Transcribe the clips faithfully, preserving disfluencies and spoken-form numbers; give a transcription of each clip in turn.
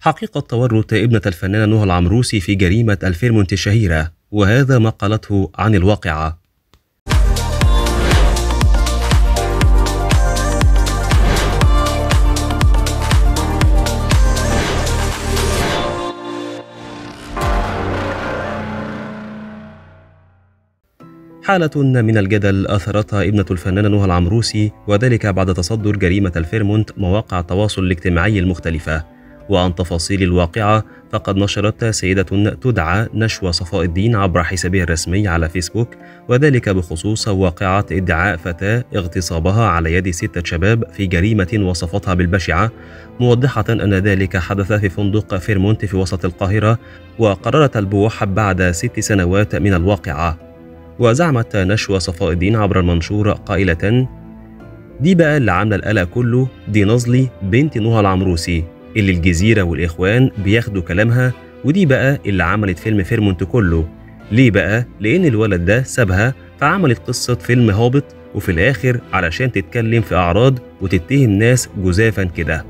حقيقة تورط ابنة الفنانة نهى العمروسي في جريمة الفيرمونت الشهيرة، وهذا ما قالته عن الواقعة. حالة من الجدل أثرتها ابنة الفنانة نهى العمروسي، وذلك بعد تصدر جريمة الفيرمونت مواقع التواصل الاجتماعي المختلفة. وعن تفاصيل الواقعة فقد نشرت سيدة تدعى نشوى صفاء الدين عبر حسابها الرسمي على فيسبوك، وذلك بخصوص واقعة ادعاء فتاة اغتصابها على يد ستة شباب في جريمة وصفتها بالبشعة، موضحة أن ذلك حدث في فندق فيرمونت في وسط القاهرة. وقررت البوح بعد ست سنوات من الواقعة. وزعمت نشوى صفاء الدين عبر المنشور قائلة: دي بقى اللي عاملة القلق كله، دي نظلي بنت نهى العمروسي اللي الجزيرة والإخوان بياخدوا كلامها، ودي بقى اللي عملت فيلم فيرمونت كله. ليه بقى؟ لأن الولد ده سابها فعملت قصة فيلم هابط، وفي الآخر علشان تتكلم في أعراض وتتهم ناس جزافا كده.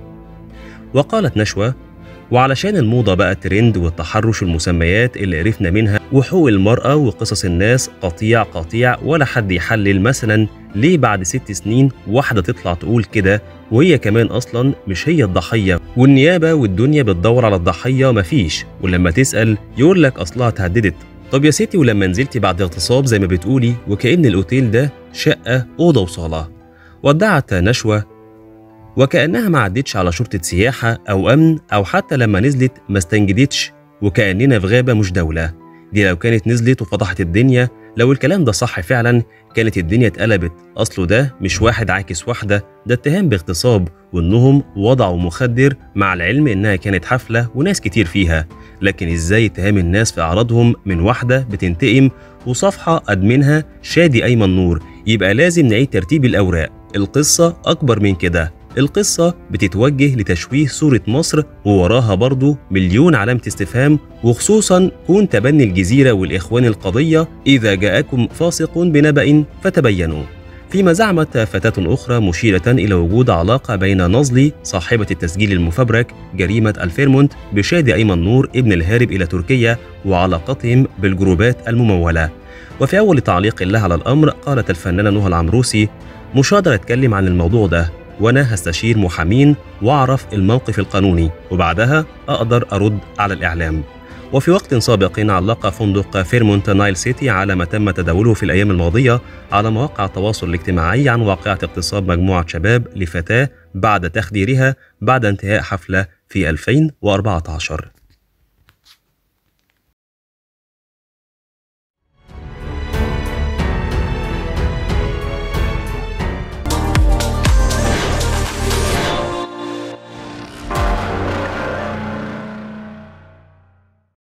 وقالت نشوى: وعلشان الموضة بقى ترند والتحرش المسميات اللي عرفنا منها وحقوق المرأة وقصص الناس قطيع قطيع، ولا حد يحلل مثلا ليه بعد ست سنين واحدة تطلع تقول كده، وهي كمان أصلا مش هي الضحية، والنيابة والدنيا بتدور على الضحية مفيش، ولما تسأل يقولك أصلها اتهددت. طب يا ستي، ولما نزلتي بعد اغتصاب زي ما بتقولي وكأن الأوتيل ده شقة أوضة وصالة. وادعت نشوى: وكأنها ما عدتش على شرطة سياحة أو أمن، أو حتى لما نزلت ما استنجدتش، وكأننا في غابة مش دولة. دي لو كانت نزلت وفضحت الدنيا، لو الكلام ده صح فعلا كانت الدنيا اتقلبت. أصله ده مش واحد عاكس واحدة، ده اتهام باغتصاب، وإنهم وضعوا مخدر، مع العلم إنها كانت حفلة وناس كتير فيها. لكن إزاي اتهام الناس في أعراضهم من واحدة بتنتقم وصفحة أدمنها شادي أيمن نور؟ يبقى لازم نعيد ترتيب الأوراق. القصة أكبر من كده، القصة بتتوجه لتشويه صورة مصر، ووراها برضو مليون علامة استفهام، وخصوصا كون تبني الجزيرة والإخوان القضية إذا جاءكم فاسق بنبأ فتبينوا. فيما زعمت فتاة أخرى مشيرة إلى وجود علاقة بين نظلي صاحبة التسجيل المفبرك جريمة الفيرمونت بشادي أيمن نور ابن الهارب إلى تركيا، وعلاقتهم بالجروبات الممولة. وفي أول تعليق لها على الأمر قالت الفنانة نهى العمروسي: مش هقدر أتكلم عن الموضوع ده، وأنا هستشير محامين وأعرف الموقف القانوني، وبعدها أقدر أرد على الإعلام. وفي وقت سابق علق فندق فيرمونت نايل سيتي على ما تم تداوله في الأيام الماضية على مواقع التواصل الاجتماعي عن واقعة اغتصاب مجموعة شباب لفتاة بعد تخديرها بعد انتهاء حفلة في ألفين وأربعة عشر.